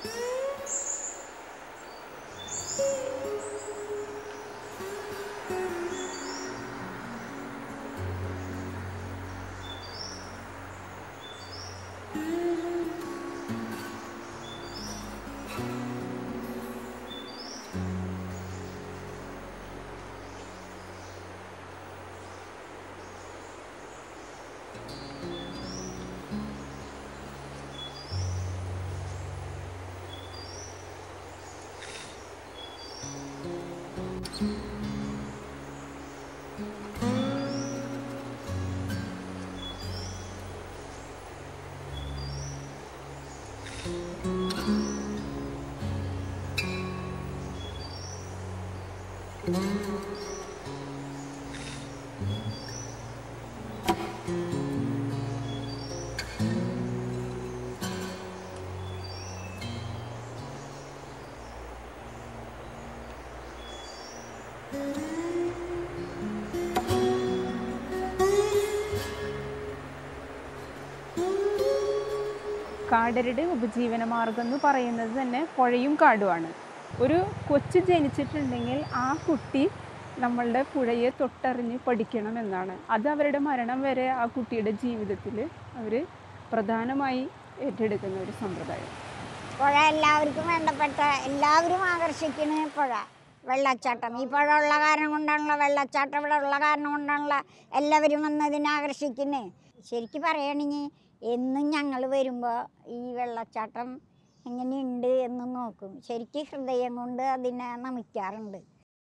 കാടരുടെ ഉപജീവന മാർഗം എന്ന് പറയുന്നത് തന്നെ പുഴയും കാടുമാണ്. ഒരു കൊച്ചു ജനിച്ചിട്ടുണ്ടെങ്കിൽ ആ കുട്ടി നമ്മളുടെ പുഴയെ തൊട്ടറിഞ്ഞ് പഠിക്കണം എന്നാണ്. അത് അവരുടെ മരണം വരെ ആ കുട്ടിയുടെ ജീവിതത്തിൽ അവർ പ്രധാനമായി ഏറ്റെടുക്കുന്ന ഒരു സമ്പ്രദായം. പുഴ എല്ലാവർക്കും വേണ്ടപ്പെട്ട, എല്ലാവരും ആകർഷിക്കുന്ന പുഴ. വെള്ളച്ചാട്ടം ഈ പുഴ ഉള്ള കാരണം കൊണ്ടാണല്ലോ, വെള്ളച്ചാട്ടം ഇവിടെ ഉള്ള കാരണം കൊണ്ടാണല്ലോ എല്ലാവരും വന്നതിനെ ആകർഷിക്കുന്നത്. ശരിക്കും പറയുകയാണെങ്കിൽ എന്നും ഞങ്ങൾ വരുമ്പോൾ ഈ വെള്ളച്ചാട്ടം എങ്ങനെയുണ്ട് എന്ന് നോക്കും. ശരിക്കും ഹൃദയം കൊണ്ട് അതിനെ നമിക്കാറുണ്ട്.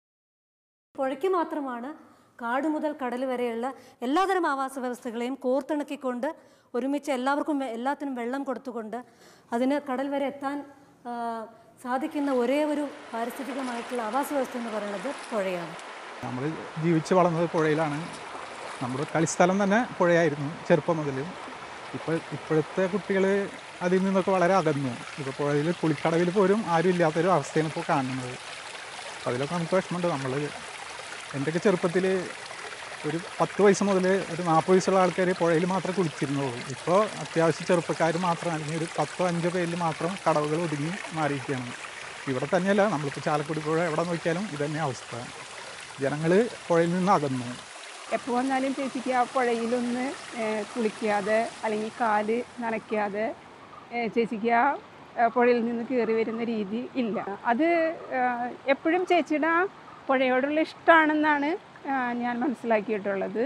പുഴയ്ക്ക് മാത്രമാണ് കാട് മുതൽ കടൽ വരെയുള്ള എല്ലാതരം ആവാസ വ്യവസ്ഥകളെയും കോർത്തിണക്കിക്കൊണ്ട് ഒരുമിച്ച് എല്ലാത്തിനും വെള്ളം കൊടുത്തുകൊണ്ട് അതിന് കടൽ വരെ എത്താൻ സാധിക്കുന്ന ഒരേ ഒരു പാരിസ്ഥിതികമായിട്ടുള്ള ആവാസ വ്യവസ്ഥ എന്ന് പറയുന്നത് പുഴയാണ്. നമ്മൾ ജീവിച്ച് വളർന്നത് പുഴയിലാണ്. നമ്മുടെ കളിസ്ഥലം തന്നെ പുഴയായിരുന്നു ചെറുപ്പം മുതൽ. ഇപ്പോഴത്തെ കുട്ടികൾ അതിൽ നിന്നൊക്കെ വളരെ അകന്നു. ഇപ്പോൾ പുഴയിൽ കുളിക്കടവിൽ പോലും ആരും ഇല്ലാത്തൊരു അവസ്ഥയാണ് ഇപ്പോൾ കാണുന്നത്. അപ്പോൾ അതിലൊക്കെ നമുക്ക് വിഷമമുണ്ട്. എൻ്റെയൊക്കെ ചെറുപ്പത്തിൽ ഒരു 10 വയസ്സ് മുതൽ ഒരു 40 വയസ്സുള്ള ആൾക്കാർ പുഴയിൽ മാത്രമേ കുളിച്ചിരുന്നുള്ളൂ. ഇപ്പോൾ അത്യാവശ്യം ചെറുപ്പക്കാർ മാത്രം, അല്ലെങ്കിൽ ഒരു 10-5 പേരിൽ മാത്രം കടവുകൾ ഒതുങ്ങി മാറിയിരിക്കുകയാണ്. ഇവിടെ തന്നെയല്ല, നമ്മളിപ്പോൾ ചാലക്കുടി പുഴ എവിടെ നോക്കിയാലും ഇതന്നെ അവസ്ഥ. ജനങ്ങൾ പുഴയിൽ നിന്ന് അകന്നു. എപ്പോൾ വന്നാലും ചേച്ചിക്ക് ആ പുഴയിലൊന്ന് കുളിക്കാതെ അല്ലെങ്കിൽ കാല് നനയ്ക്കാതെ ചേച്ചിക്ക് ആ പുഴയിൽ നിന്ന് കയറി വരുന്ന രീതി ഇല്ല. അത് എപ്പോഴും ചേച്ചിയുടെ ആ പുഴയോടുള്ള ഇഷ്ടമാണെന്നാണ് ഞാൻ മനസ്സിലാക്കിയിട്ടുള്ളത്.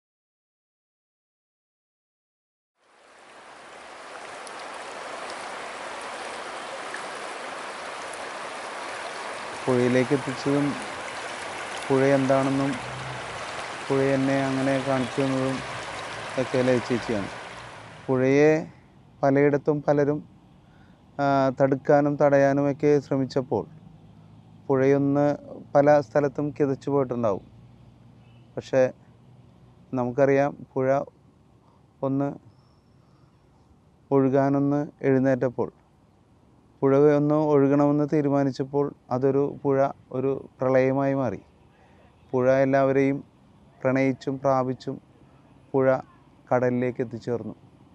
പുഴയിലേക്ക് എത്തിച്ചതും പുഴ എന്താണെന്നും പുഴ എന്നെ അങ്ങനെ കാണിച്ചു തന്നതും ഒക്കെ ചേച്ചിയാണ്. പുഴയെ പലയിടത്തും പലരും തടുക്കാനും തടയാനുമൊക്കെ ശ്രമിച്ചപ്പോൾ പുഴയൊന്ന് പല സ്ഥലത്തും കിതച്ചു പോയിട്ടുണ്ടാവും. പക്ഷേ നമുക്കറിയാം, പുഴ ഒന്ന് ഒഴുകാനൊന്ന് എഴുന്നേറ്റപ്പോൾ, പുഴ ഒന്ന് ഒഴുകണമെന്ന് തീരുമാനിച്ചപ്പോൾ പുഴ ഒരു പ്രളയമായി മാറി. പുഴ എല്ലാവരെയും പ്രണയിച്ചും പ്രാപിച്ചും പുഴ കടലിലേക്ക് എത്തിച്ചേർന്നു.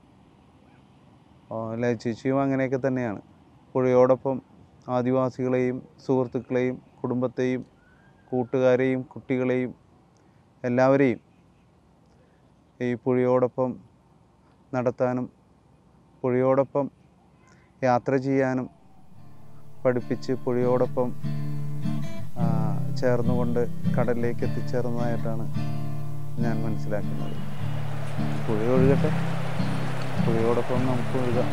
ചേച്ചിയും അങ്ങനെയൊക്കെ തന്നെയാണ്. പുഴയോടൊപ്പം ആദിവാസികളെയും സുഹൃത്തുക്കളെയും കുടുംബത്തെയും കൂട്ടുകാരെയും കുട്ടികളെയും എല്ലാവരെയും ഈ പുഴയോടൊപ്പം നടത്താനും പുഴയോടൊപ്പം യാത്ര ചെയ്യാനും പഠിപ്പിച്ച് പുഴയോടൊപ്പം ചേർന്നുകൊണ്ട് കടലിലേക്ക് എത്തിച്ചേർന്നതായിട്ടാണ് ഞാൻ മനസ്സിലാക്കുന്നത്. പുഴ ഒഴുകട്ടെ, പുഴയോടൊപ്പം നമുക്ക് ഒഴുകാം.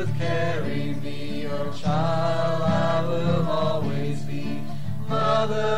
Child, I will always be. Mother,